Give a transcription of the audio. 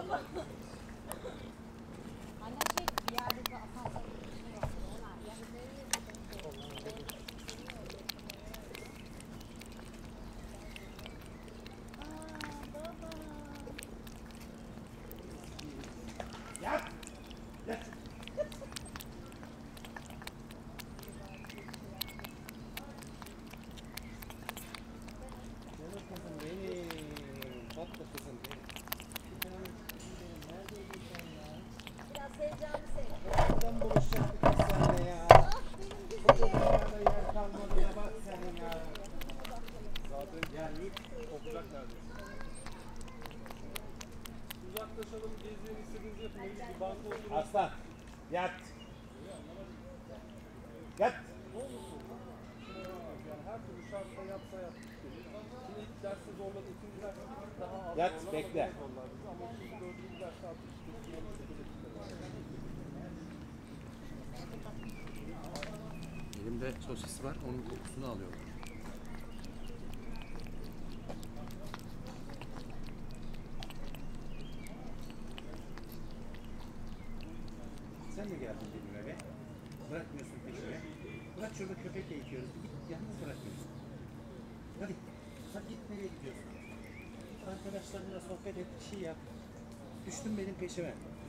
Yat! Yat! Canım kızım benim. Tatlı kızım benim. Neredeydin sen ya? Biraz heyecanlı sev. Nereden buluşacaktık biz seninle ya? Bu dünyada yer kalmadığına bak sen ya. Zaten Yani kopacak neredeyse. Uzaklaşalım, gezmeyi istediğinizi yapın. Bir banka oturun. Aslan, yat. Yat. Ne olursa olsun. Yani her türlü şartta yapsa yap. Şimdi ilk derste zorladı, ikinci derste bir tık daha az Yat, zorlar, bekle. ama zorlar bizi. Ama üçüncü, dördüncü derste artık Türkiye'nin Elimde sosis var, onun kokusunu alıyorum. Sen mi geldin benim eve? Bırakmıyorsun peşime. Bırak şurada köpek eğitiyoruz. Git, yalnız bırakmıyorsun. Hadi. Hadi git, nereye gidiyorsun? Arkadaşlarınla sohbet et, bir şey yap. Düştün benim peşime.